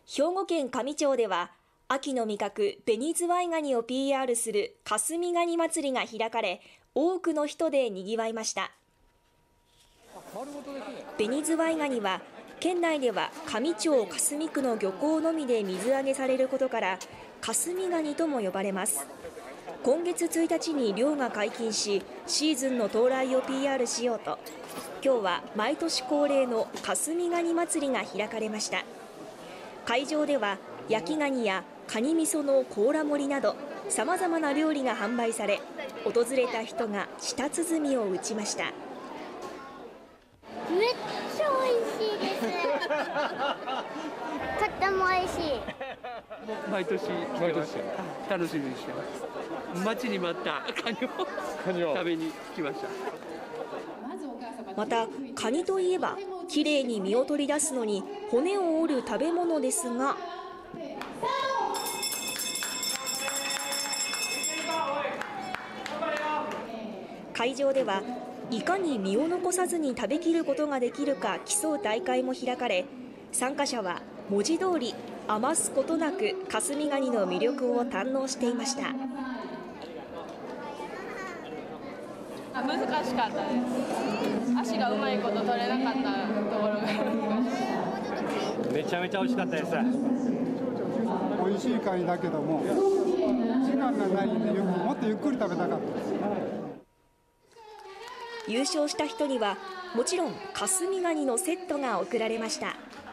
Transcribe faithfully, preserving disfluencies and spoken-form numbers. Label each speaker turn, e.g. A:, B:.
A: 兵庫県香美町では秋の味覚ベニズワイガニを ピーアール する霞ガニ祭りが開かれ、多くの人でにぎわいました。ベニズワイガニは県内では香美町霞区の漁港のみで水揚げされることから霞ガニとも呼ばれます。今月ついたちに漁が解禁し、シーズンの到来を ピーアール しようと、今日は毎年恒例の霞ガニ祭りが開かれました。会場では焼きガニやカニ味噌の甲羅盛りなどさまざまな料理が販売され、訪れた人が舌鼓を打ちました。
B: めっちゃ美味しいです。とっても美味しい。
C: 毎年毎年楽しみにしてます。待ちに待ったカニをカニを食べに来ました。
A: またカニといえばきれいに身を取り出すのに骨を折る食べ物ですが、会場ではいかに身を残さずに食べきることができるか競う大会も開かれ、参加者は文字通り余すことなく霞ガニの魅力を堪能していました。
D: 難しかったです。足がうまいこと取れなかったところが難しかった。
E: めちゃめちゃ美味しかったです。
F: 美味しいカニだけども時間がないのでもっとゆっくり食べたかったです。
A: 優勝した人にはもちろん霞ガニのセットが贈られました。